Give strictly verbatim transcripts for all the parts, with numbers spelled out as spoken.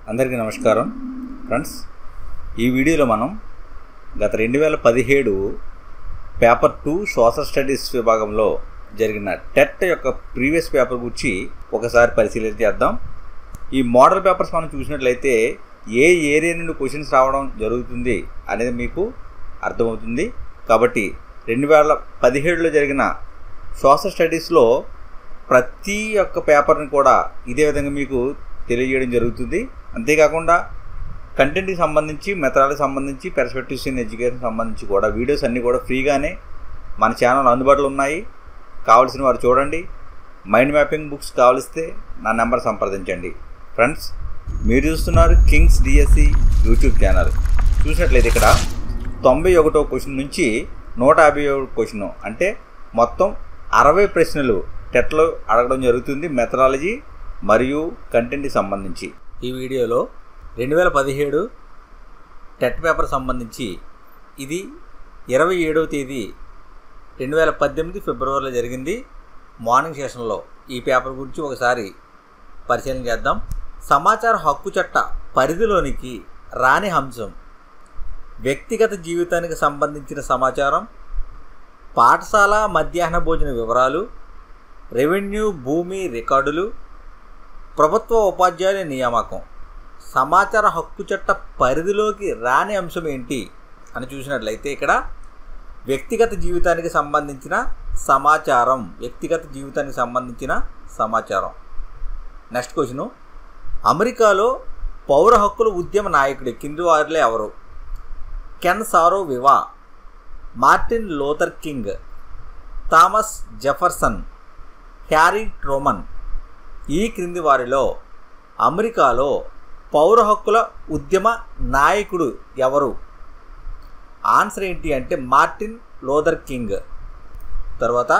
అందరికీ నమస్కారం ఫ్రెండ్స్. ఈ వీడియోలో మనం గత రెండు వేల పదిహేడు పేపర్ టూ సోషల్ స్టడీస్ విభాగంలో జరిగిన టెట్ యొక్క ప్రీవియస్ పేపర్ గురించి ఒకసారి పరిశీలన చేద్దాం. ఈ మోడల్ పేపర్స్ మనం చూసినట్లయితే ఏ ఏరియా నుండి క్వశ్చన్స్ రావడం జరుగుతుంది అనేది మీకు అర్థమవుతుంది. కాబట్టి రెండు వేల పదిహేడులో జరిగిన సోషల్ స్టడీస్లో ప్రతి ఒక్క పేపర్ని కూడా ఇదే విధంగా మీకు తెలియజేయడం జరుగుతుంది. అంతేకాకుండా కంటెంట్కి సంబంధించి, మెథడాలజీకి సంబంధించి, పర్స్పెక్టివ్స్ ఇన్ ఎడ్యుకేషన్ సంబంధించి కూడా వీడియోస్ అన్నీ కూడా ఫ్రీగానే మన ఛానల్ అందుబాటులో ఉన్నాయి. కావాల్సిన వారు చూడండి. మైండ్ మ్యాపింగ్ బుక్స్ కావలిస్తే నా నెంబర్ సంప్రదించండి. ఫ్రెండ్స్, మీరు చూస్తున్నారు కింగ్స్ డిఎస్సి యూట్యూబ్ ఛానల్. చూసినట్లయితే ఇక్కడ తొంభై ఒకటో క్వశ్చన్ నుంచి నూట యాభై ఒకటి క్వశ్చన్ అంటే మొత్తం అరవై ప్రశ్నలు టెట్లో అడగడం జరుగుతుంది, మెథడాలజీ మరియు కంటెంట్కి సంబంధించి. ఈ వీడియోలో రెండు వేల పదిహేడు టెట్ పేపర్ సంబంధించి ఇది ఇరవై ఏడవ తేదీ రెండు వేల పద్దెనిమిది ఫిబ్రవరిలో జరిగింది. మార్నింగ్ సెషన్లో ఈ పేపర్ గురించి ఒకసారి పరిశీలన చేద్దాం. సమాచార హక్కు చట్ట పరిధిలోనికి రాని అంశం వ్యక్తిగత జీవితానికి సంబంధించిన సమాచారం, పాఠశాల మధ్యాహ్న భోజన వివరాలు, రెవెన్యూ భూమి రికార్డులు, ప్రభుత్వ ఉపాధ్యాయుల నియామకం. సమాచార హక్కు చట్ట పరిధిలోకి రాని అంశం ఏంటి అని చూసినట్లయితే ఇక్కడ వ్యక్తిగత జీవితానికి సంబంధించిన సమాచారం వ్యక్తిగత జీవితానికి సంబంధించిన సమాచారం. నెక్స్ట్ క్వశ్చను, అమెరికాలో పౌర హక్కుల ఉద్యమ నాయకుడు కింది వారిలో ఎవరు? Ken Saro Wiwa, Martin Luther King, Thomas Jefferson, Harry Truman. ఈ క్రింది వారిలో అమెరికాలో పౌర హక్కుల ఉద్యమ నాయకుడు ఎవరు? ఆన్సర్ ఏంటి అంటే మార్టిన్ లూథర్ కింగ్. తర్వాత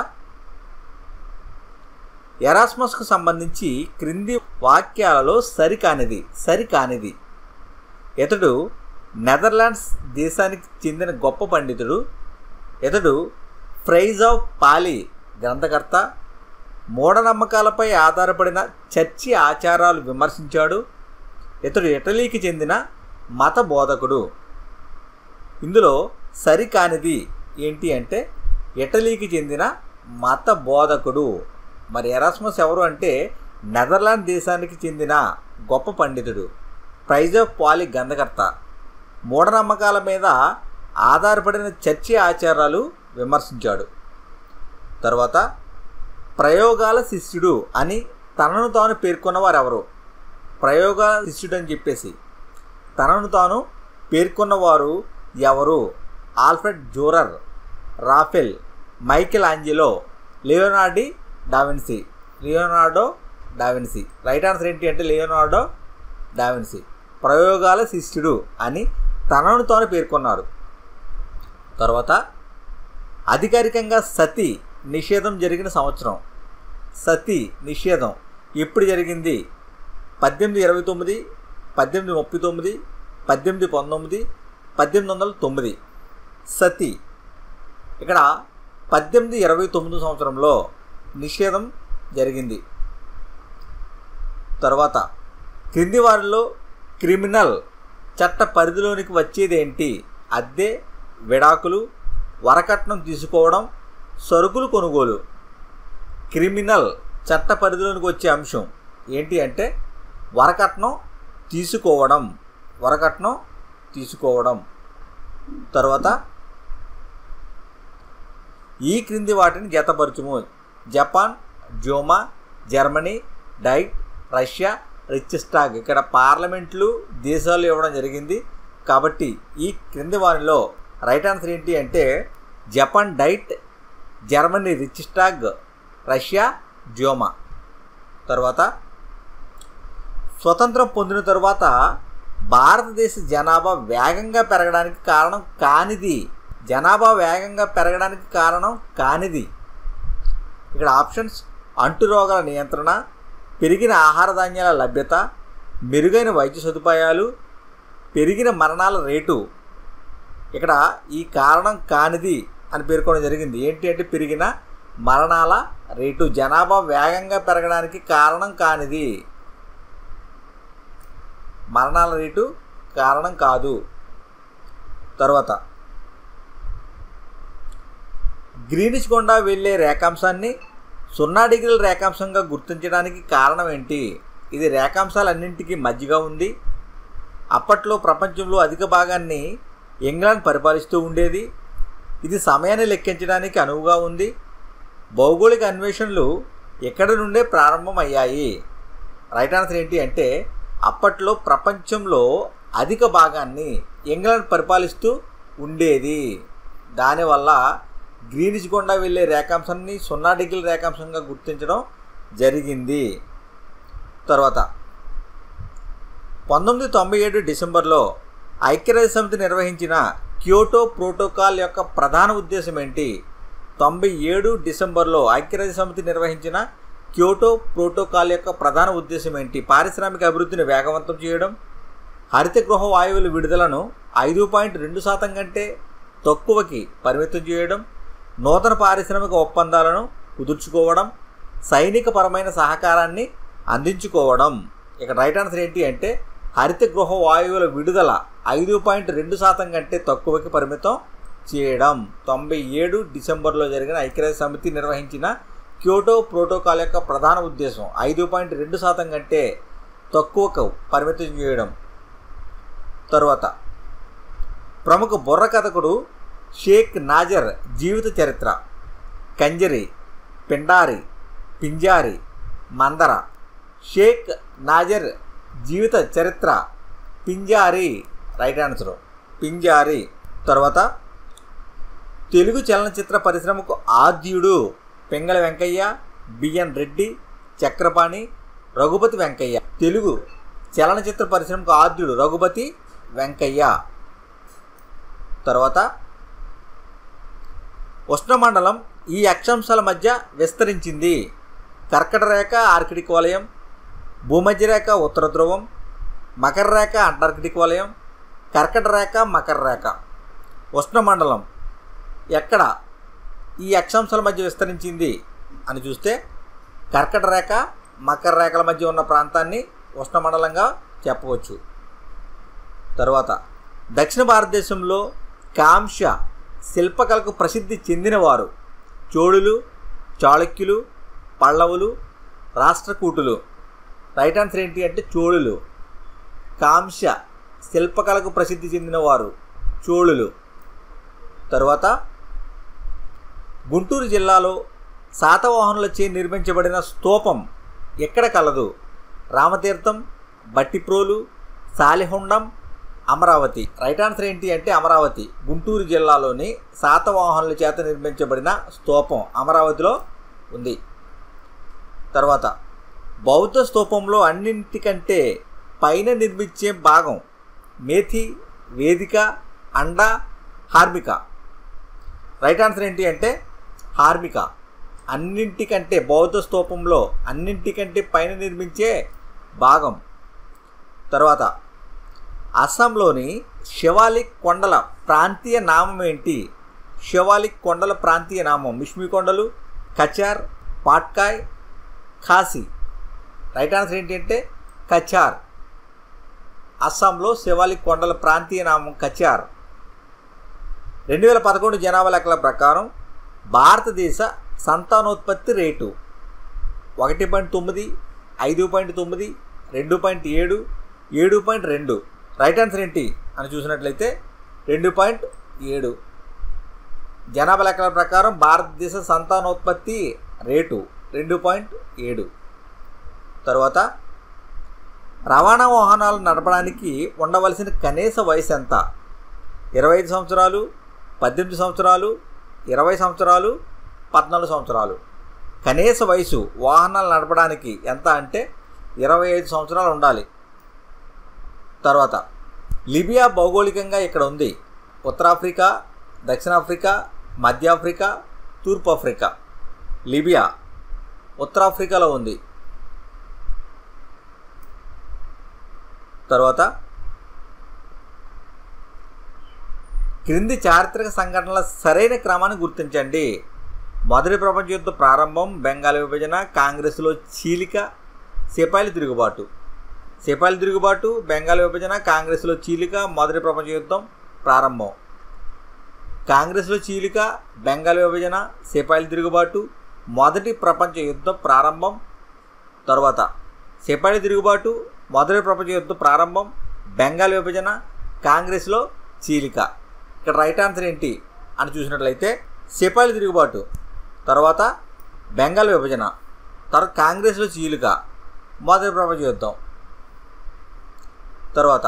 ఎరాస్మస్కు సంబంధించి క్రింది వాక్యాలలో సరికానిది సరికానిది ఇతడు నెదర్లాండ్స్ దేశానికి చెందిన గొప్ప పండితుడు. ఇతడు ఫ్రైజ్ ఆఫ్ పాలి గ్రంథకర్త. మూఢనమ్మకాలపై ఆధారపడిన చర్చి ఆచారాలు విమర్శించాడు. ఇతడు ఇటలీకి చెందిన మత బోధకుడు. ఇందులో సరికానిది ఏంటి అంటే ఇటలీకి చెందిన మత బోధకుడు. మరి ఎరాస్మస్ ఎవరు అంటే నెదర్లాండ్ దేశానికి చెందిన గొప్ప పండితుడు, ప్రైజ్ ఆఫ్ పాలి గ్రంథకర్త. మూఢనమ్మకాల మీద ఆధారపడిన చర్చి ఆచారాలు విమర్శించాడు. తర్వాత ప్రయోగాల శిష్యుడు అని తనను తాను పేర్కొన్నవారు ఎవరు? ప్రయోగాల శిష్యుడు అని చెప్పేసి తనను తాను పేర్కొన్నవారు ఎవరు? Alfred Durer, Raphael, Michelangelo, Leonardo da Vinci. Leonardo da Vinci. Right answer ఏంటి అంటే లియోనార్డో డావిన్సీ ప్రయోగాల శిష్యుడు అని తనను తాను పేర్కొన్నారు. తర్వాత అధికారికంగా సతీ నిషేధం జరిగిన సంవత్సరం. సతీ నిషేధం ఎప్పుడు జరిగింది? పద్దెనిమిది ఇరవై తొమ్మిది, పద్దెనిమిది ముప్పై తొమ్మిది, పద్దెనిమిది పంతొమ్మిది, పద్దెనిమిది వందల తొమ్మిది. సతీ ఇక్కడ పద్దెనిమిది ఇరవై తొమ్మిది సంవత్సరంలో నిషేధం జరిగింది. తర్వాత క్రింది వారిలో క్రిమినల్ చట్ట పరిధిలోనికి వచ్చేది ఏంటి? అద్దె, విడాకులు, వరకట్నం తీసుకోవడం, సరుకులు కొనుగోలు. క్రిమినల్ చట్ట పరిధిలోనికి వచ్చే అంశం ఏంటి అంటే వరకట్నం తీసుకోవడం వరకట్నం తీసుకోవడం. తర్వాత ఈ క్రింది వాటిని జతపరచుము. Japan, Duma, Germany, Diet, Russia, Reichstag. ఇక్కడ పార్లమెంట్లు దేశాలు ఇవ్వడం జరిగింది. కాబట్టి ఈ క్రింది వారిలో రైట్ ఆన్సర్ ఏంటి అంటే Japan Diet, Germany Reichstag, Russia Duma. తర్వాత స్వతంత్రం పొందిన తరువాత భారతదేశ జనాభా వేగంగా పెరగడానికి కారణం కానిది. జనాభా వేగంగా పెరగడానికి కారణం కానిది. ఇక్కడ ఆప్షన్స్ అంటురోగాల నియంత్రణ, పెరిగిన ఆహార ధాన్యాల లభ్యత, మెరుగైన వైద్య సదుపాయాలు, పెరిగిన మరణాల రేటు. ఇక్కడ ఈ కారణం కానిది అని పేర్కొనడం జరిగింది. ఏంటి అంటే పెరిగిన మరణాల రేటు, జనాభా వేగంగా పెరగడానికి కారణం కానిది. మరణాల రేటు కారణం కాదు. తర్వాత గ్రీనిష్ గుండా వెళ్ళే రేఖాంశాన్ని సున్నా డిగ్రీల రేఖాంశంగా గుర్తించడానికి కారణం ఏంటి? ఇది రేఖాంశాలన్నింటికీ మధ్యగా ఉంది. అప్పట్లో ప్రపంచంలో అధిక భాగాన్ని ఇంగ్లాండ్ పరిపాలిస్తూ ఉండేది. ఇది సమయాన్ని లెక్కించడానికి అనువుగా ఉంది. భౌగోళిక అన్వేషణలు ఎక్కడి నుండే ప్రారంభమయ్యాయి. రైట్ ఆన్సర్ ఏంటి అంటే అప్పట్లో ప్రపంచంలో అధిక భాగాన్ని ఇంగ్లాండ్ పరిపాలిస్తూ ఉండేది. దానివల్ల గ్రీనిష్ గుండా వెళ్ళే రేఖాంశాన్ని సున్నా డిగ్రీల రేఖాంశంగా గుర్తించడం జరిగింది. తర్వాత పంతొమ్మిది తొంభై ఏడు డిసెంబర్లో ఐక్యరాజ్య సమితి నిర్వహించిన క్యోటో ప్రోటోకాల్ యొక్క ప్రధాన ఉద్దేశం ఏంటి? తొంభై ఏడు డిసెంబర్లో ఐక్యరాజ్య సమితి నిర్వహించిన క్యోటో ప్రోటోకాల్ యొక్క ప్రధాన ఉద్దేశం ఏంటి? పారిశ్రామిక అభివృద్ధిని వేగవంతం చేయడం, హరిత గృహ వాయువుల విడుదలను ఐదు పాయింట్ రెండు శాతం కంటే తక్కువకి పరిమితం చేయడం, నూతన పారిశ్రామిక ఒప్పందాలను కుదుర్చుకోవడం, సైనిక పరమైన సహకారాన్ని అందించుకోవడం. ఇక రైట్ ఆన్సర్ ఏంటి అంటే హరిత గృహ వాయువుల విడుదల ఐదు పాయింట్ రెండు శాతం కంటే తక్కువకి పరిమితం చేయడం. తొంభై ఏడు డిసెంబర్లో జరిగిన ఐక్యరాజ్య సమితి నిర్వహించిన క్యోటో ప్రోటోకాల్ యొక్క ప్రధాన ఉద్దేశం ఐదు పాయింట్ రెండు శాతం కంటే తక్కువకు పరిమితం చేయడం. తరువాత ప్రముఖ బుర్ర కథకుడు షేక్ నాజర్ జీవిత చరిత్ర. కంజరి, పిండారి, పింజారి, మందర. షేక్ నాజర్ జీవిత చరిత్ర పింజారి. Right answer Pinjari. తర్వాత తెలుగు చలనచిత్ర పరిశ్రమకు ఆద్యుడు పింగళ వెంకయ్య, బిఎన్ రెడ్డి, చక్రపాణి, రఘుపతి వెంకయ్య. తెలుగు చలనచిత్ర పరిశ్రమకు ఆద్యుడు రఘుపతి వెంకయ్య. తర్వాత ఉష్ణమండలం ఈ అక్షాంశాల మధ్య విస్తరించింది. కర్కట రేఖ ఆర్కిటిక్ వలయం, భూమధ్య రేఖ ఉత్తర ధ్రువం, మకర రేఖ అంటార్కిటిక్ వలయం, కర్కట రేఖ మకర రేఖ. ఉష్ణమండలం ఎక్కడ ఈ అక్షాంశాల మధ్య విస్తరించింది అని చూస్తే కర్కట రేఖ మకర రేఖల మధ్య ఉన్న ప్రాంతాన్ని ఉష్ణమండలంగా చెప్పవచ్చు. తర్వాత దక్షిణ భారతదేశంలో కాంస్య శిల్పకళకు ప్రసిద్ధి చెందినవారు చోళులు, చాళుక్యులు, పల్లవులు, రాష్ట్రకూటులు. రైట్ ఆన్సర్ ఏంటి అంటే చోళులు. కాంస్య శిల్పకళకు ప్రసిద్ధి చెందినవారు చోళులు. తర్వాత గుంటూరు జిల్లాలో శాతవాహనులచే నిర్మించబడిన స్తూపం ఎక్కడ కలదు? రామతీర్థం, బట్టిప్రోలు, సాలిహొండం, అమరావతి. రైట్ ఆన్సర్ ఏంటి అంటే అమరావతి. గుంటూరు జిల్లాలోని శాతవాహనుల చేత నిర్మించబడిన స్తూపం అమరావతిలో ఉంది. తర్వాత బౌద్ధ స్తూపంలో అన్నింటికంటే పైన నిర్మించే భాగం మేథి, వేదిక, అండ, హార్మిక. రైట్ ఆన్సర్ ఏంటి అంటే హార్మిక. అన్నింటికంటే బౌద్ధ స్తూపంలో అన్నింటికంటే పైన నిర్మించే భాగం. తర్వాత అస్సాంలోని శివాలిక్ కొండల ప్రాంతీయ నామం ఏంటి? శివాలిక్ కొండల ప్రాంతీయ నామం మిష్మి కొండలు, కచార్, పాట్కాయ్, ఖాసీ. రైట్ ఆన్సర్ ఏంటి అంటే కచార్. అస్సాంలో శివాలిక్ కొండల ప్రాంతీయ నామం కచార్. రెండు వేల పదకొండు జనాభా లెక్కల ప్రకారం భారతదేశ సంతానోత్పత్తి రేటు ఒకటి పాయింట్ తొమ్మిది, ఐదు పాయింట్ తొమ్మిది, రెండు పాయింట్ ఏడు, ఏడు పాయింట్ రెండు. రైట్ ఆన్సర్ ఏంటి అని చూసినట్లయితే రెండు పాయింట్ ఏడు. జనాభా లెక్కల ప్రకారం భారతదేశ సంతానోత్పత్తి రేటు రెండు పాయింట్ ఏడు. తర్వాత రవాణా వాహనాలు నడపడానికి ఉండవలసిన కనీస వయసు ఎంత? ఇరవై ఐదు సంవత్సరాలు, పద్దెనిమిది సంవత్సరాలు, ఇరవై సంవత్సరాలు, పద్నాలుగు సంవత్సరాలు. కనీస వయసు వాహనాలు నడపడానికి ఎంత అంటే ఇరవై ఐదు సంవత్సరాలు ఉండాలి. తర్వాత లిబియా భౌగోళికంగా ఇక్కడ ఉంది. ఉత్తరాఫ్రికా, దక్షిణాఫ్రికా, మధ్య ఆఫ్రికా, తూర్పు ఆఫ్రికా. లిబియా ఉత్తరాఫ్రికాలో ఉంది. తర్వాత క్రింది చారిత్రక సంఘటనల సరైన క్రమాన్ని గుర్తించండి. మొదటి ప్రపంచ యుద్ధ ప్రారంభం, బెంగాల్ విభజన, కాంగ్రెస్లో చీలిక, సిపాయిల తిరుగుబాటు. సిపాయిల తిరుగుబాటు, బెంగాల్ విభజన, కాంగ్రెస్లో చీలిక, మొదటి ప్రపంచ యుద్ధం ప్రారంభం. కాంగ్రెస్లో చీలిక, బెంగాల్ విభజన, సిపాయిల తిరుగుబాటు, మొదటి ప్రపంచ యుద్ధం ప్రారంభం. తర్వాత సిపాయిల తిరుగుబాటు, మొదటి ప్రపంచ యుద్ధం ప్రారంభం, బెంగాల్ విభజన, కాంగ్రెస్లో చీలిక. ఇక్కడ రైట్ ఆన్సర్ ఏంటి అని చూసినట్లయితే సిపాయిల తిరుగుబాటు, తర్వాత బెంగాల్ విభజన, తర్వాత కాంగ్రెస్లో చీలిక, మొదటి ప్రపంచ యుద్ధం. తర్వాత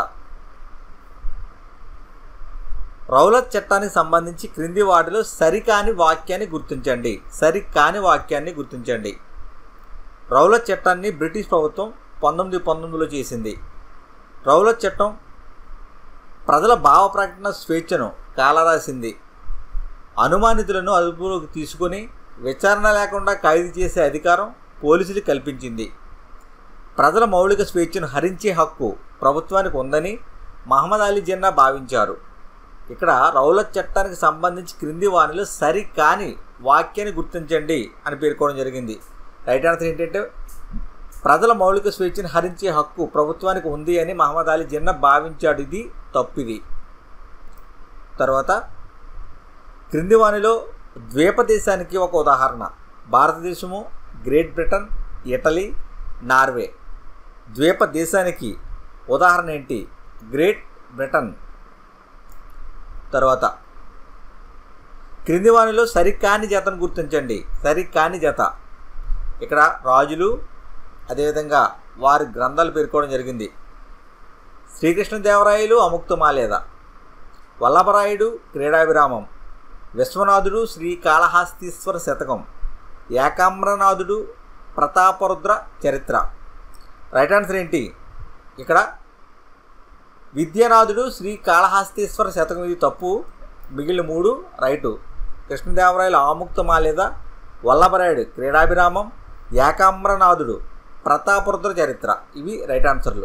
రౌలత్ చట్టానికి సంబంధించి క్రింది వాటిలో సరికాని వాక్యాన్ని గుర్తించండి. సరికాని వాక్యాన్ని గుర్తించండి. రౌలత్ చట్టాన్ని బ్రిటిష్ ప్రభుత్వం పంతొమ్మిది పంతొమ్మిదిలో చేసింది. రౌలత్ చట్టం ప్రజల భావ ప్రకటన స్వేచ్ఛను కాలరాసింది. అనుమానితులను అదుపులోకి తీసుకొని విచారణ లేకుండా ఖైదు చేసే అధికారం పోలీసులు కల్పించింది. ప్రజల మౌలిక స్వేచ్ఛను హరించే హక్కు ప్రభుత్వానికి ఉందని మహమ్మద్ అలీ జిన్నా భావించారు. ఇక్కడ రౌలత్ చట్టానికి సంబంధించి క్రింది వానిలో సరికాని వాక్యాన్ని గుర్తించండి అని పేర్కొనడం జరిగింది. రైట్ ఆన్సర్ ఏంటంటే ప్రజల మౌలిక స్వేచ్ఛను హరించే హక్కు ప్రభుత్వానికి ఉంది అని మహమ్మద్ అలీ జిన్నా భావించాడు. ఇది తప్పిది. తర్వాత క్రింది వానిలో ద్వీపదేశానికి ఒక ఉదాహరణ. భారతదేశము, గ్రేట్ బ్రిటన్, ఇటలీ, నార్వే. ద్వీపదేశానికి ఉదాహరణ ఏంటి? Great Britain. తర్వాత క్రింది వానిలో సరికాని జతను గుర్తించండి. సరికాని జత ఇక్కడ రాజులు, అదేవిధంగా వారి గ్రంథాలు పేర్కోవడం జరిగింది. శ్రీకృష్ణదేవరాయలు అముక్తమాలేద, వల్లభరాయుడు క్రీడావిరామం, విశ్వనాథుడు శ్రీకాళహస్తీశ్వర శతకం, ఏకామ్రనాథుడు ప్రతాపరుద్ర చరిత్ర. రైట్ ఆన్సర్ ఏంటి? ఇక్కడ విద్యానాథుడు శ్రీకాళహస్తీశ్వర శతకం. ఇది తప్పు. మిగిలిన మూడు రైటు. కృష్ణదేవరాయలు ఆముక్తమాలేద, వల్లభరాయుడు క్రీడాభిరామం, ఏకామ్రనాథుడు ప్రతాపరుద్ర చరిత్ర. ఇవి రైట్ ఆన్సర్లు.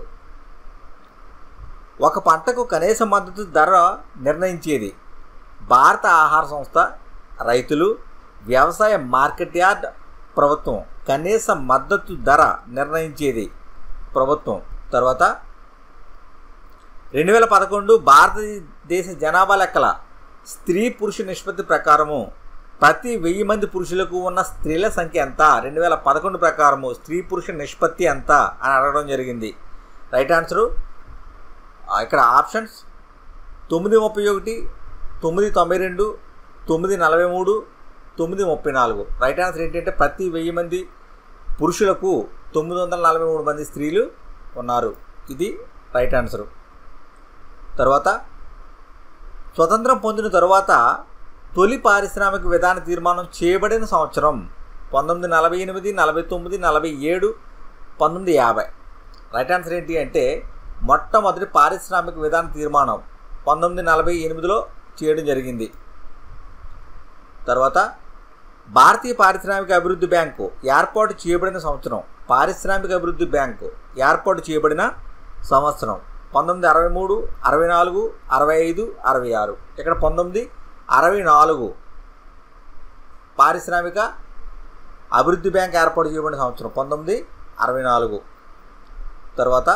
ఒక పంటకు కనీస మద్దతు ధర నిర్ణయించేది భారత ఆహార సంస్థ, రైతులు, వ్యవసాయ మార్కెట్ యార్డ్, ప్రభుత్వం. కనీస మద్దతు ధర నిర్ణయించేది ప్రభుత్వం. తర్వాత రెండు వేల పదకొండు భారతదేశ జనాభా లెక్కల స్త్రీ పురుష నిష్పత్తి ప్రకారము ప్రతి వెయ్యి మంది పురుషులకు ఉన్న స్త్రీల సంఖ్య ఎంత? రెండు వేల పదకొండు ప్రకారము స్త్రీ పురుష నిష్పత్తి ఎంత అని అడగడం జరిగింది. రైట్ ఆన్సరు ఇక్కడ ఆప్షన్స్ తొమ్మిది ముప్పై ఒకటి, తొమ్మిది తొంభై రెండు, తొమ్మిది నలభై మూడు, తొమ్మిది ముప్పై నాలుగు. రైట్ ఆన్సర్ ఏంటంటే ప్రతి వెయ్యి మంది పురుషులకు తొమ్మిది వందల నలభై మూడు మంది స్త్రీలు ఉన్నారు. ఇది రైట్ ఆన్సరు. తర్వాత స్వతంత్రం పొందిన తరువాత తొలి పారిశ్రామిక విధాన తీర్మానం చేయబడిన సంవత్సరం పంతొమ్మిది నలభై ఎనిమిది, నలభై తొమ్మిది, నలభై ఏడు, పంతొమ్మిది యాభై. రైట్ ఆన్సర్ ఏంటి అంటే మొట్టమొదటి పారిశ్రామిక విధాన తీర్మానం పంతొమ్మిది నలభై ఎనిమిదిలో చేయడం జరిగింది. తర్వాత భారతీయ పారిశ్రామిక అభివృద్ధి బ్యాంకు ఏర్పాటు చేయబడిన సంవత్సరం. పారిశ్రామిక అభివృద్ధి బ్యాంకు ఏర్పాటు చేయబడిన సంవత్సరం పంతొమ్మిది అరవై మూడు, అరవై నాలుగు, అరవై ఐదు, అరవై ఆరు. ఇక్కడ పంతొమ్మిది అరవై నాలుగు పారిశ్రామిక అభివృద్ధి బ్యాంక్ ఏర్పాటు చేయబడిన సంవత్సరం పంతొమ్మిది అరవై నాలుగు. తర్వాత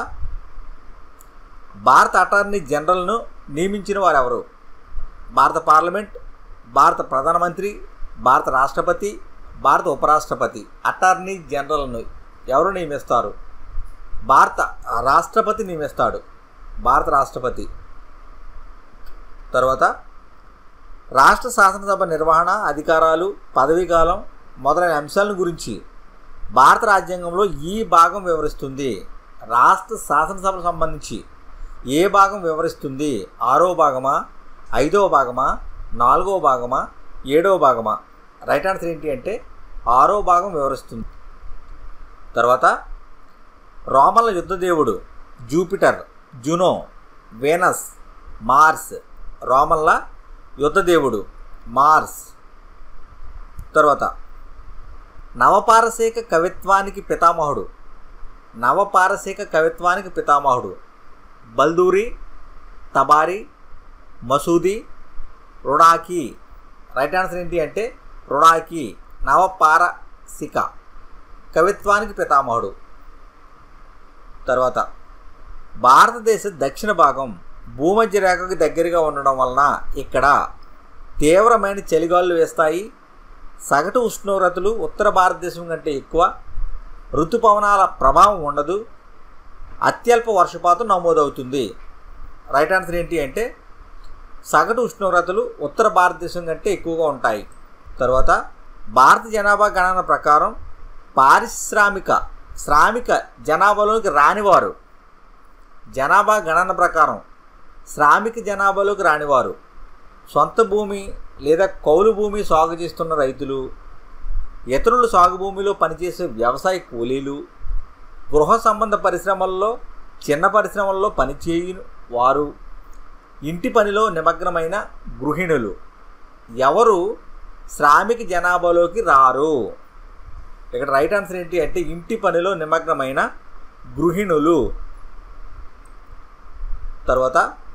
భారత అటార్నీ జనరల్ను నియమించిన వారు ఎవరు? భారత పార్లమెంట్, భారత ప్రధానమంత్రి, భారత రాష్ట్రపతి, భారత ఉపరాష్ట్రపతి. అటార్నీ జనరల్ను ఎవరు నియమిస్తారు? భారత రాష్ట్రపతి నియమిస్తాడు. భారత రాష్ట్రపతి. తర్వాత రాష్ట్ర శాసనసభ నిర్వహణ, అధికారాలు, పదవీకాలం మొదలైన అంశాలను గురించి భారత రాజ్యాంగంలో ఈ భాగం వివరిస్తుంది. రాష్ట్ర శాసనసభకు సంబంధించి ఏ భాగం వివరిస్తుంది? ఆరో భాగమా, ఐదవ భాగమా, నాలుగవ భాగమా, ఏడవ భాగమా? రైట్ ఆన్సర్ ఏంటి అంటే ఆరో భాగం వివరిస్తుంది. తర్వాత రోమన్ల యుద్ధదేవుడు జూపిటర్, జునో, వీనస్, మార్స్. రోమన్ల యుద్ధదేవుడు మార్స్. తర్వాత నవపారసీక కవిత్వానికి పితామహుడు. నవపారసీక కవిత్వానికి పితామహుడు బల్దూరి, తబారి, మసూది, రుడాకి. రైట్ ఆన్సర్ ఏంటి అంటే రుడాకి నవపారసిక కవిత్వానికి పితామహుడు. తర్వాత భారతదేశ దక్షిణ భాగం భూమధ్య రేఖకు దగ్గరగా ఉండడం వలన ఇక్కడ తీవ్రమైన చలిగాలులు వేస్తాయి. సగటు ఉష్ణోగ్రతలు ఉత్తర భారతదేశం కంటే ఎక్కువ. ఋతుపవనాల ప్రభావం ఉండదు. అత్యల్ప వర్షపాతం నమోదవుతుంది. రైట్ ఆన్సర్ ఏంటి అంటే సగటు ఉష్ణోగ్రతలు ఉత్తర భారతదేశం కంటే ఎక్కువగా ఉంటాయి. తర్వాత భారత జనాభా గణన ప్రకారం పారిశ్రామిక శ్రామిక జనాభాలోకి రానివారు, జనాభా గణన ప్రకారం శ్రామిక జనాభాలోకి రానివారు సొంత భూమి లేదా కౌలు భూమి సాగు చేస్తున్న రైతులు, ఇతరుల సాగు భూమిలో పనిచేసే వ్యవసాయ కూలీలు, గృహ సంబంధ పరిశ్రమల్లో చిన్న పరిశ్రమల్లో పనిచేయు వారు, ఇంటి పనిలో నిమగ్నమైన గృహిణులు ఎవరు శ్రామిక జనాభాలోకి రారు. ఇక్కడ రైట్ ఆన్సర్ ఏంటి అంటే ఇంటి పనిలో నిమగ్నమైన గృహిణులు. తర్వాత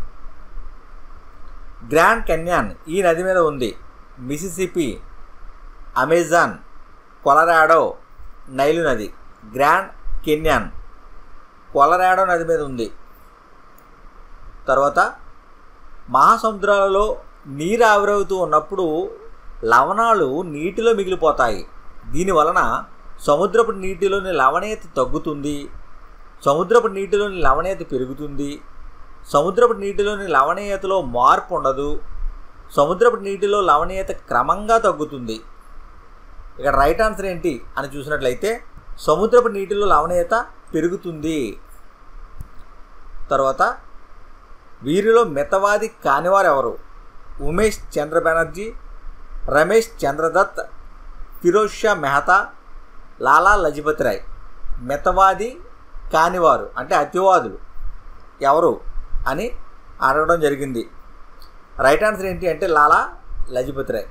గ్రాండ్ కెన్యాన్ ఈ నది మీద ఉంది. మిసిసిపి, అమెజాన్, కొలరాడో, నైలు నది. గ్రాండ్ కెన్యాన్ కొలరాడో నది మీద ఉంది. తర్వాత మహాసముద్రాలలో నీరు ఆవిరవుతూ ఉన్నప్పుడు లవణాలు నీటిలో మిగిలిపోతాయి. దీనివలన సముద్రపు నీటిలోని లవణీయత తగ్గుతుంది, సముద్రపు నీటిలోని లవణీయత పెరుగుతుంది. సముద్రపు నీటిలోని లవణీయతలో మార్పు ఉండదు. సముద్రపు నీటిలో లవణీయత క్రమంగా తగ్గుతుంది. ఇక్కడ రైట్ ఆన్సర్ ఏంటి అని చూసినట్లయితే సముద్రపు నీటిలో లవణీయత పెరుగుతుంది. తర్వాత వీరిలో మితవాది కానివారు ఎవరు? ఉమేష్ చంద్ర బెనర్జీ, రమేష్ చంద్రదత్, ఫిరోజ్ షా మెహతా, లాలా లజపతి రాయ్. మితవాది కానివారు అంటే అతివాదులు ఎవరు అని అడగడం జరిగింది. రైట్ ఆన్సర్ ఏంటి అంటే లాలా లజపతి రాయ్.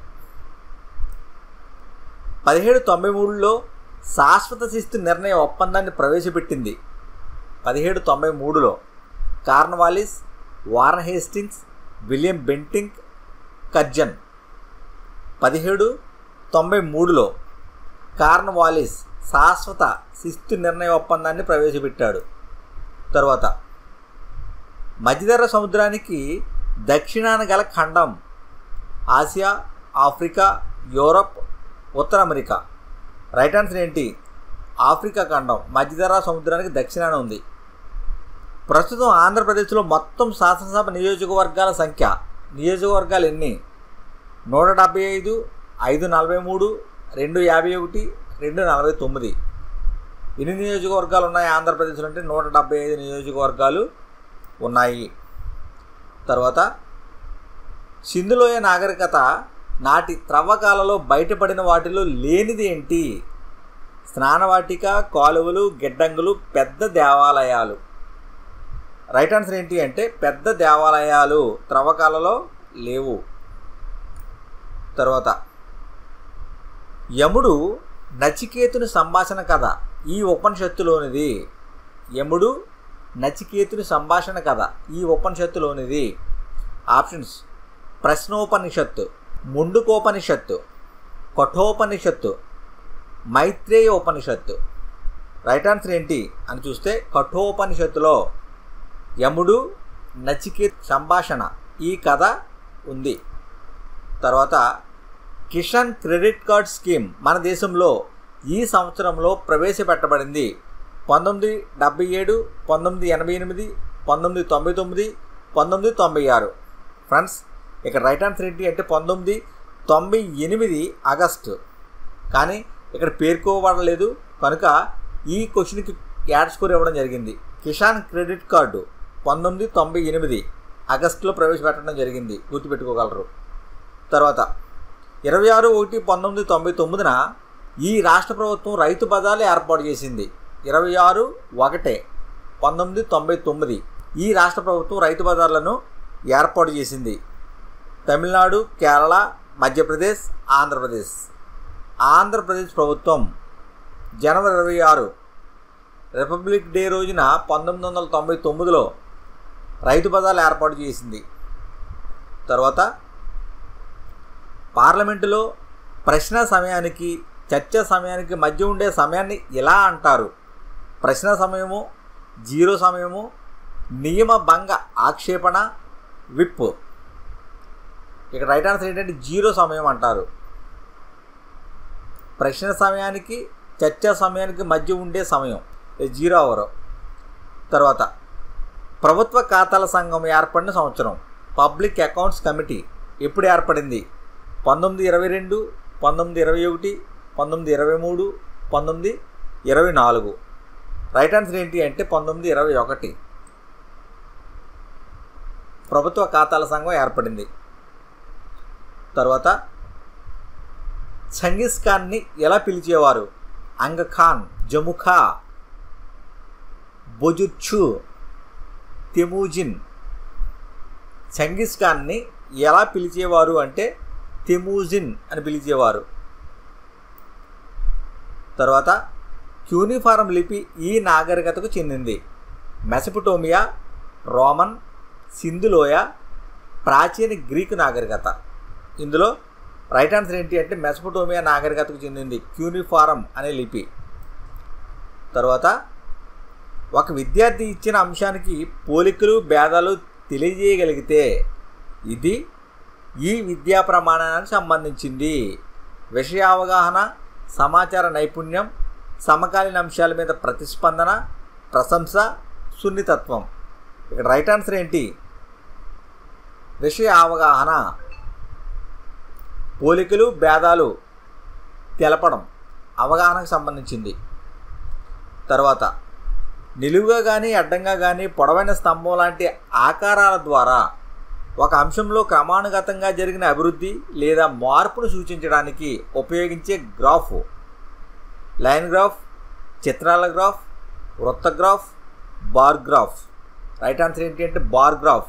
పదిహేడు తొంభై మూడులో శాశ్వత శిస్తు నిర్ణయ ఒప్పందాన్ని ప్రవేశపెట్టింది. పదిహేడు తొంభై మూడులో Cornwallis, Warren Hastings, William Bentinck, Curzon. పదిహేడు తొంభై మూడులో కార్న్వాలిస్ శాశ్వత శిస్తు నిర్ణయ ఒప్పందాన్ని ప్రవేశపెట్టాడు. తర్వాత మధ్యధరా సముద్రానికి దక్షిణాన గల ఖండం ఆసియా, ఆఫ్రికా, యూరప్, ఉత్తర అమెరికా. రైట్ ఆన్సర్ ఏంటి? ఆఫ్రికా ఖండం మధ్యధరా సముద్రానికి దక్షిణాన ఉంది. ప్రస్తుతం ఆంధ్రప్రదేశ్లో మొత్తం శాసనసభ నియోజకవర్గాల సంఖ్య నియోజకవర్గాలు ఎన్ని? నూట డెబ్బై ఐదు, ఐదు నలభై మూడు, రెండు యాభై ఒకటి, రెండు నలభై తొమ్మిది. ఎన్ని నియోజకవర్గాలు ఉన్నాయి ఆంధ్రప్రదేశ్లో అంటే నూట డెబ్బై ఐదు నియోజకవర్గాలు ఉన్నాయి. తర్వాత సింధులోయ నాగరికత నాటి త్రవ్వకాలలో బయటపడిన వాటిలో లేనిది ఏంటి? స్నానవాటిక, కాలువలు, గిడ్డంగులు, పెద్ద దేవాలయాలు. రైట్ ఆన్సర్ ఏంటి అంటే పెద్ద దేవాలయాలు త్రవ్వకాలలో లేవు. తర్వాత యముడు నచికేతుని సంభాషణ కథ ఈ ఉపనిషత్తులోనిది. యముడు నచికేతుని సంభాషణ కథ ఈ ఉపనిషత్తులోనిది. ఆప్షన్స్: ప్రశ్నోపనిషత్తు, ముండుకోపనిషత్తు, కఠోపనిషత్తు, మైత్రేయ ఉపనిషత్తు. రైట్ ఆన్సర్ ఏంటి అని చూస్తే కఠోపనిషత్తులో యముడు నచికేత్ సంభాషణ ఈ కథ ఉంది. తర్వాత కిసాన్ క్రెడిట్ కార్డ్ స్కీమ్ మన దేశంలో ఈ సంవత్సరంలో ప్రవేశపెట్టబడింది. పంతొమ్మిది డెబ్బై ఏడు, పంతొమ్మిది ఎనభై ఎనిమిది, పంతొమ్మిది తొంభై తొమ్మిది, పంతొమ్మిది తొంభై ఆరు. ఫ్రెండ్స్ ఇక్కడ రైట్ ఆన్సర్ ఏంటి అంటే పంతొమ్మిది తొంభై ఎనిమిది ఆగస్టు. కానీ ఇక్కడ పేర్కోబడలేదు కనుక ఈ క్వశ్చన్కి యాడ్ స్కోర్ ఇవ్వడం జరిగింది. కిసాన్ క్రెడిట్ కార్డు పంతొమ్మిది తొంభై ఎనిమిది ఆగస్టులో ప్రవేశపెట్టడం జరిగింది, గుర్తుపెట్టుకోగలరు. తర్వాత ఇరవై ఆరు ఒకటి పంతొమ్మిది తొంభై తొమ్మిదిన ఈ రాష్ట్ర ప్రభుత్వం రైతు బజార్లు ఏర్పాటు చేసింది. ఇరవై ఆరు ఒకటే పంతొమ్మిది తొంభై తొమ్మిది ఈ రాష్ట్ర ప్రభుత్వం రైతు బజార్లను ఏర్పాటు చేసింది. తమిళనాడు, కేరళ, మధ్యప్రదేశ్, ఆంధ్రప్రదేశ్. ఆంధ్రప్రదేశ్ ప్రభుత్వం జనవరి ఇరవై ఆరు రిపబ్లిక్ డే రోజున పంతొమ్మిది వందల తొంభై తొమ్మిదిలో రైతు బజార్లు ఏర్పాటు చేసింది. తర్వాత పార్లమెంటులో ప్రశ్న సమయానికి చర్చ సమయానికి మధ్య ఉండే సమయాన్ని ఇలా అంటారు: ప్రశ్న సమయము, జీరో సమయము, నియమభంగ ఆక్షేపణ విప్. ఇక్కడ రైట్ ఆన్సర్ ఏంటంటే జీరో సమయం అంటారు. ప్రశ్న సమయానికి చర్చా సమయానికి మధ్య ఉండే సమయం జీరో అవర్. తర్వాత ప్రభుత్వ ఖాతాల సంఘం ఏర్పడిన సంవత్సరం. పబ్లిక్ అకౌంట్స్ కమిటీ ఎప్పుడు ఏర్పడింది? పంతొమ్మిది ఇరవై రెండు, పంతొమ్మిది ఇరవై ఒకటి, పంతొమ్మిది ఇరవై మూడు, పంతొమ్మిది ఇరవై నాలుగు. రైట్ ఆన్సర్ ఏంటి అంటే పంతొమ్మిది ఇరవై ఒకటి ప్రభుత్వ ఖాతాల సంఘం ఏర్పడింది. తర్వాత చంగీజ్ ఖాన్ని ఎలా పిలిచేవారు? అంగ ఖాన్, జముఖా, బొజుర్చు, తెమూజిన్. చంగీజ్ ఖాన్ని ఎలా పిలిచేవారు అంటే తెమూజిన్ అని పిలిచేవారు. తర్వాత క్యూనిఫారం లిపి ఈ నాగరికతకు చెందింది. మెసపటోమియా, రోమన్, సింధులోయ, ప్రాచీన గ్రీకు నాగరికత. ఇందులో రైట్ ఆన్సర్ ఏంటి అంటే మెసపటోమియా నాగరికతకు చెందింది క్యూనిఫారం అనే లిపి. తర్వాత ఒక విద్యార్థి ఇచ్చిన అంశానికి పోలికలు భేదాలు తెలియజేయగలిగితే ఇది ఈ విద్యా ప్రమాణానికి సంబంధించింది. విషయావగాహన, సమాచార నైపుణ్యం, సమకాలీన అంశాల మీద ప్రతిస్పందన, ప్రశంస, సున్నితత్వం. ఇక్కడ రైట్ ఆన్సర్ ఏంటి? విషయ అవగాహన, పోలికలు భేదాలు తెలపడం, అవగాహనకు సంబంధించింది. తర్వాత నిలువుగా కానీ అడ్డంగా కానీ పొడవైన స్తంభం లాంటి ఆకారాల ద్వారా ఒక అంశంలో క్రమానుగతంగా జరిగిన అభివృద్ధి లేదా మార్పును సూచించడానికి ఉపయోగించే గ్రాఫ్. లైన్ గ్రాఫ్, చిత్రాల గ్రాఫ్, వృత్త graph, bar graph. Right answer ఏంటి అంటే బార్ గ్రాఫ్.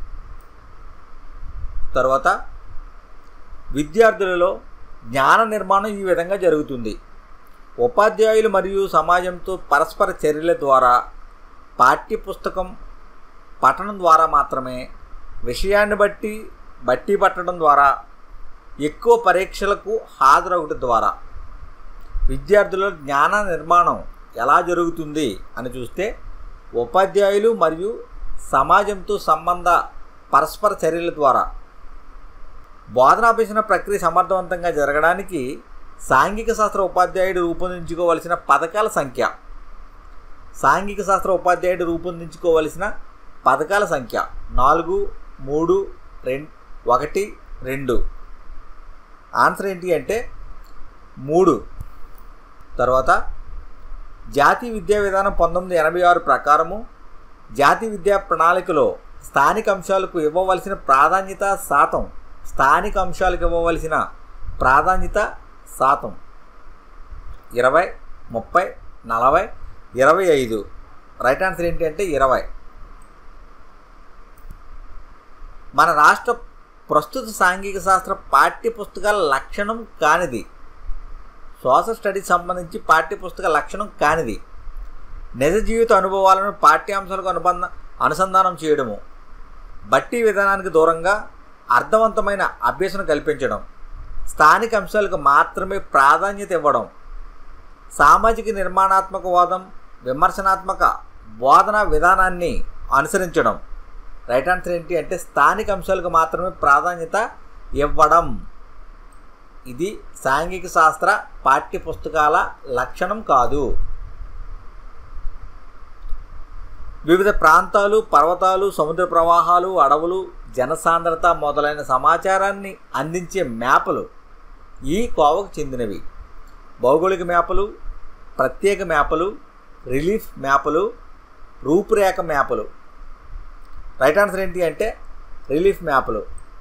తర్వాత విద్యార్థులలో జ్ఞాన నిర్మాణం ఈ విధంగా జరుగుతుంది. ఉపాధ్యాయులు మరియు సమాజంతో పరస్పర చర్యల ద్వారా, పాఠ్యపుస్తకం పఠనం ద్వారా మాత్రమే, విషయాన్ని బట్టి బట్టి పట్టడం ద్వారా, ఎక్కువ పరీక్షలకు హాజరవడం ద్వారా విద్యార్థుల జ్ఞాన నిర్మాణం ఎలా జరుగుతుంది అని చూస్తే ఉపాధ్యాయులు మరియు సమాజంతో సంబంధ పరస్పర చర్యల ద్వారా. బోధనాభ్యసన ప్రక్రియ సమర్థవంతంగా జరగడానికి సాంఘిక శాస్త్ర ఉపాధ్యాయుడు రూపొందించుకోవలసిన పథకాల సంఖ్య. సాంఘిక శాస్త్ర ఉపాధ్యాయుడు రూపొందించుకోవలసిన పథకాల సంఖ్య నాలుగు, మూడు, రెండు, ఒకటి, రెండు. ఆన్సర్ ఏంటి అంటే మూడు. తర్వాత జాతీయ విద్యా విధానం పంతొమ్మిది ఎనభై ఆరు ప్రకారము జాతీయ విద్యా ప్రణాళికలో స్థానిక అంశాలకు ఇవ్వవలసిన ప్రాధాన్యత శాతం. స్థానిక అంశాలకు ఇవ్వవలసిన ప్రాధాన్యత శాతం ఇరవై, ముప్పై, నలభై, ఇరవై ఐదు. రైట్ ఆన్సర్ ఏంటి అంటే ఇరవై. మన రాష్ట్ర ప్రస్తుత సాంఘిక శాస్త్ర పాఠ్య పుస్తకాల లక్షణం కానిది. సోషల్ స్టడీస్ సంబంధించి పాఠ్యపుస్తక లక్షణం కానిది నిజ జీవిత అనుభవాలను పాఠ్యాంశాలకు అనుబంధ అనుసంధానం చేయడము, బట్టి విధానానికి దూరంగా అర్థవంతమైన అభ్యసన కల్పించడం, స్థానిక అంశాలకు మాత్రమే ప్రాధాన్యత ఇవ్వడం, సామాజిక నిర్మాణాత్మకవాదం, విమర్శనాత్మక బోధనా విధానాన్ని అనుసరించడం. రైట్ ఆన్సర్ ఏంటి అంటే స్థానిక అంశాలకు మాత్రమే ప్రాధాన్యత ఇవ్వడం. ఇది సాంఘిక శాస్త్ర పాఠ్యపుస్తకాల లక్షణం కాదు. వివిధ ప్రాంతాలు, పర్వతాలు, సముద్ర ప్రవాహాలు, అడవులు, జనసాంద్రత మొదలైన సమాచారాన్ని అందించే మ్యాపులు ఈ కోవకు చెందినవి. భౌగోళిక మ్యాపులు, ప్రత్యేక మ్యాపులు, రిలీఫ్ మ్యాపులు, రూపురేఖ మ్యాపులు. రైట్ ఆన్సర్ ఏంటి అంటే రిలీఫ్ మ్యాపులు.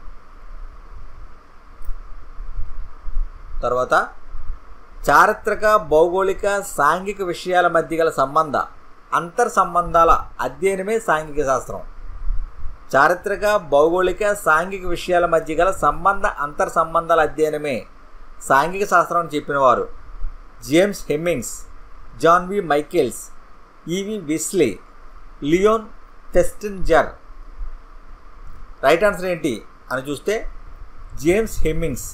తర్వాత చారిత్రక, భౌగోళిక, సాంఘిక విషయాల మధ్య గల సంబంధ అంతర్ సంబంధాల అధ్యయనమే సాంఘిక శాస్త్రం. చారిత్రక, భౌగోళిక, సాంఘిక విషయాల మధ్య గల సంబంధ అంతర్ సంబంధాల అధ్యయనమే సాంఘిక శాస్త్రం అని చెప్పినవారు James Hemmings, John V Michaels, E V Wesley, Leon Testinger. Right answer ఏంటి అని చూస్తే జేమ్స్ హెమ్మింగ్స్.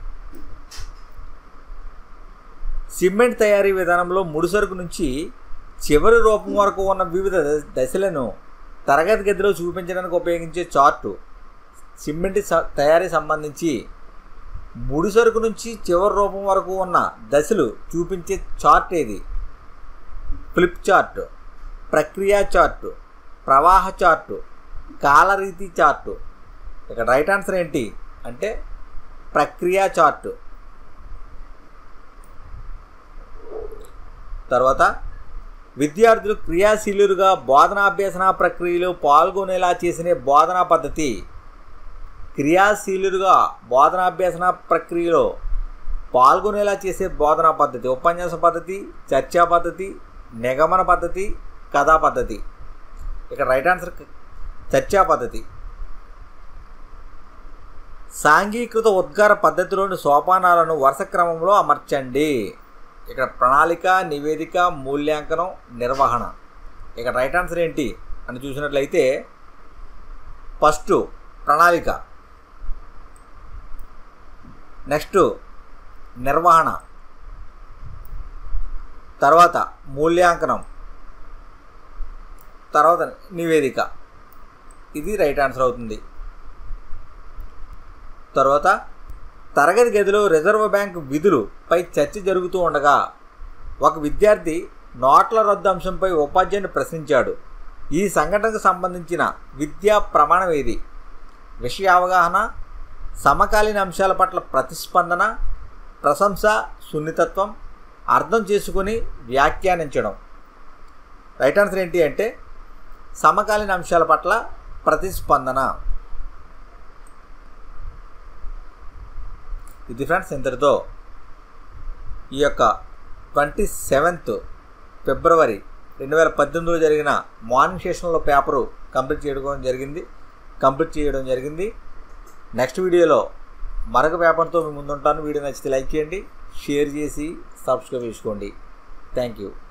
సిమెంట్ తయారీ విధానంలో ముడిసరుకు నుంచి చివరి రూపం వరకు ఉన్న వివిధ దశలను తరగతి గదిలో చూపించడానికి ఉపయోగించే చార్టు. సిమెంట్ తయారీ సంబంధించి ముడి సరుకు నుంచి చివరి రూపం వరకు ఉన్న దశలు చూపించే చార్ట్ ఏది? ఫ్లిప్ చార్ట్, ప్రక్రియ చార్టు, ప్రవాహ చార్టు, కాలరీతి చార్టు. ఇక్కడ రైట్ ఆన్సర్ ఏంటి అంటే ప్రక్రియ చార్టు. తర్వాత విద్యార్థులు క్రియాశీలుగా బోధనాభ్యసన ప్రక్రియలో పాల్గొనేలా చేసిన బోధనా పద్ధతి. క్రియాశీలుగా బోధనాభ్యసన ప్రక్రియలో పాల్గొనేలా చేసే బోధనా పద్ధతి. ఉపన్యాస పద్ధతి, చర్చా పద్ధతి, నిగమన పద్ధతి, కథా పద్ధతి. ఇక్కడ రైట్ ఆన్సర్ చర్చా పద్ధతి. సాంఘీకృత ఉద్గార పద్ధతిలోని సోపానాలను వరుస క్రమంలో అమర్చండి. ఇక్కడ ప్రణాళిక, నివేదిక, మూల్యాంకనం, నిర్వహణ. ఇక్కడ రైట్ ఆన్సర్ ఏంటి అని చూసినట్లయితే ఫస్ట్ ప్రణాళిక, నెక్స్ట్ నిర్వహణ, తర్వాత మూల్యాంకనం, తర్వాత నివేదిక. ఇది రైట్ ఆన్సర్ అవుతుంది. తర్వాత తరగతి గదిలో రిజర్వ్ బ్యాంక్ విధులపై చర్చ జరుగుతూ ఉండగా ఒక విద్యార్థి నోట్ల రద్దు అంశంపై ఉపాధ్యాయుని ప్రశ్నించాడు. ఈ సంఘటనకు సంబంధించిన విద్యా ప్రమాణం ఏది? విషయ అవగాహన, సమకాలీన అంశాల పట్ల ప్రతిస్పందన, ప్రశంస, సున్నితత్వం, అర్థం చేసుకుని వ్యాఖ్యానించడం. రైట్ ఆన్సర్ ఏంటి అంటే సమకాలీన అంశాల పట్ల ప్రతిస్పందన. ఇది ఫ్రెండ్స్, ఇంతటితో ఈ యొక్క ట్వంటీ సెవెంత్ ఫిబ్రవరి రెండు వేల పద్దెనిమిదిలో జరిగిన మార్నింగ్ సెషన్లో పేపరు కంప్లీట్ చేయడం జరిగింది కంప్లీట్ చేయడం జరిగింది నెక్స్ట్ వీడియోలో మరొక పేపర్తో మీ ముందుంటాను. వీడియో నచ్చితే లైక్ చేయండి, షేర్ చేసి సబ్స్క్రైబ్ చేసుకోండి. Thank you.